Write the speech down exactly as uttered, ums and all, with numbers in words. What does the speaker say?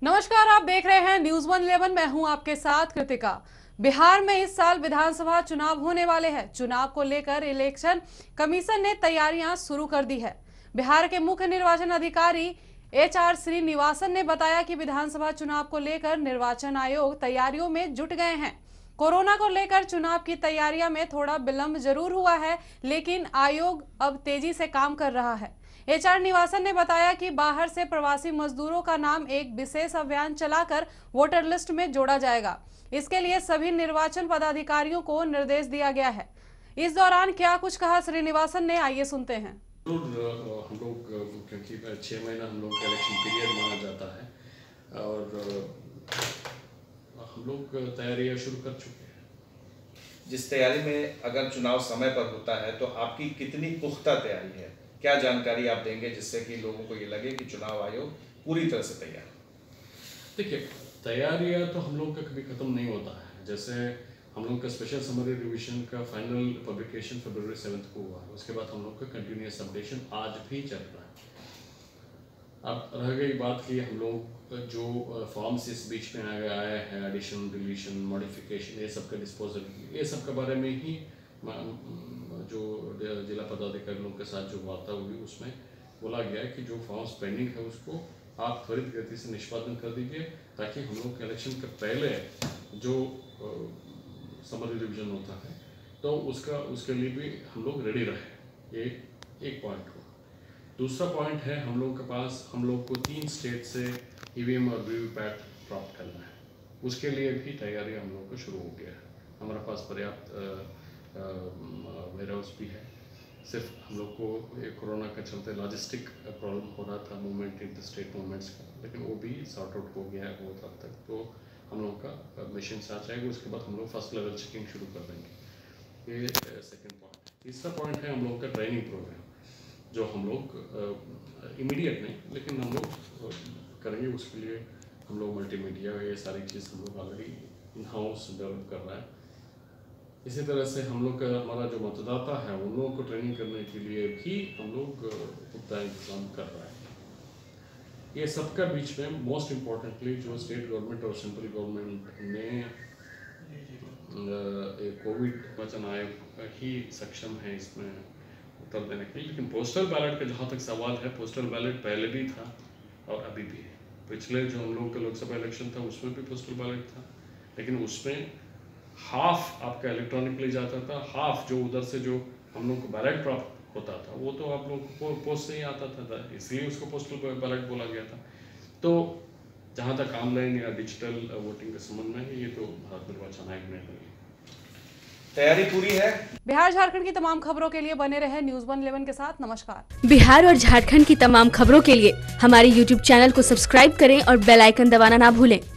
नमस्कार, आप देख रहे हैं न्यूज वन इलेवन। मैं हूं आपके साथ कृतिका। बिहार में इस साल विधानसभा चुनाव होने वाले हैं। चुनाव को लेकर इलेक्शन कमीशन ने तैयारियां शुरू कर दी है। बिहार के मुख्य निर्वाचन अधिकारी एच आर श्रीनिवासन ने बताया कि विधानसभा चुनाव को लेकर निर्वाचन आयोग तैयारियों में जुट गए हैं। कोरोना को लेकर चुनाव की तैयारियां में थोड़ा विलंब जरूर हुआ है, लेकिन आयोग अब तेजी से काम कर रहा है। एच आर निवासन ने बताया कि बाहर से प्रवासी मजदूरों का नाम एक विशेष अभियान चलाकर वोटर लिस्ट में जोड़ा जाएगा। इसके लिए सभी निर्वाचन पदाधिकारियों को निर्देश दिया गया है। इस दौरान क्या कुछ कहा श्रीनिवासन ने, आइए सुनते हैं। हम लोग क्योंकि छह महीना हम लोग का इलेक्शन पीरियड माना जाता है और हम लोग तैयारियां शुरू कर चुके हैं। जिस तैयारी में अगर चुनाव समय पर होता है तो आपकी कितनी पुख्ता तैयारी है, क्या जानकारी आप देंगे जिससे कि लोगों को ये लगे कि चुनाव आयोग पूरी तरह से तैयार है? देखिए, तैयारियां तो हम लोग का कभी खत्म नहीं होता है। जैसे हम लोग का स्पेशल समरी रिवीजन का फाइनल पब्लिकेशन फरवरी सेवन्थ को हुआ है, उसके बाद हम लोग का कंटिन्यूस अपडेशन आज भी चल रहा है। अब रह गई बात कि हम लोग जो फॉर्म्स इस बीच में आए हैं, एडिशन, डिलीशन, मॉडिफिकेशन, ये सब का डिस्पोजल, ये सब के बारे में ही जो जिला पदाधिकारी लोगों के साथ जो वार्ता हुई उसमें बोला गया है कि जो फॉर्म्स पेंडिंग है उसको आप त्वरित गति से निष्पादन कर दीजिए, ताकि हम लोग के इलेक्शन के पहले जो समरी रिवीजन होता है तो उसका उसके लिए भी हम लोग रेडी रहे। ये एक पॉइंट हुआ। दूसरा पॉइंट है, हम लोग के पास हम लोग को तीन स्टेट से ई वी एम और वी वी पैट प्राप्त करना है। उसके लिए भी तैयारी हम लोग को शुरू हो गया है। हमारे पास पर्याप्त वेयर हाउस भी है। सिर्फ हम लोग को एक कोरोना के चलते लॉजिस्टिक प्रॉब्लम हो रहा था, movement in the state movements का, लेकिन वो भी सॉर्ट आउट हो गया है बहुत हद तक। तो हम लोग का मिशन से आ जाएगा, उसके बाद हम लोग फर्स्ट लेवल चेकिंग शुरू कर देंगे। ये सेकंड पॉइंट। तीसरा पॉइंट है हम लोग का ट्रेनिंग प्रोग्राम, जो हम लोग इमीडिएट नहीं लेकिन हम लोग करेंगे। उसके लिए हम लोग मल्टीमीडिया, ये सारी चीज़ हम लोग ऑलरेडी इन हाउस डेवलप कर रहा है। इसी तरह से हम लोग का हमारा जो मतदाता है उन लोगों को ट्रेनिंग करने के लिए भी हम लोग पुख्ता इंतजाम कर रहे हैं। ये सबका बीच में मोस्ट इम्पॉर्टेंटली जो स्टेट गवर्नमेंट और सेंट्रल गवर्नमेंट ने कोविड वचन आयोग ही सक्षम है इसमें उत्तर देने के लिए। लेकिन पोस्टल बैलेट का जहाँ तक सवाल है, पोस्टल बैलेट पहले भी था और अभी भी है। पिछले जो हम लोग का लोकसभा इलेक्शन था उसमें भी पोस्टल बैलेट था, लेकिन उसमें हाफ आपका इलेक्ट्रॉनिकली जाता था, हाफ जो उधर से जो हम लोग को बैलेट प्राप्त होता था वो तो आप लोग को पोस्ट से ही आता था, इसलिए उसको पोस्टल बैलेट बोला गया था। तो जहाँ तक ऑनलाइन या डिजिटल वोटिंग के संबंध में ये तो भारत निर्वाचन आयोग ने करी। तैयारी पूरी है। बिहार झारखंड की तमाम खबरों के लिए बने रहे न्यूज वन इलेवन के साथ। नमस्कार। बिहार और झारखंड की तमाम खबरों के लिए हमारे यूट्यूब चैनल को सब्सक्राइब करें और बेल आइकन दबाना ना भूलें।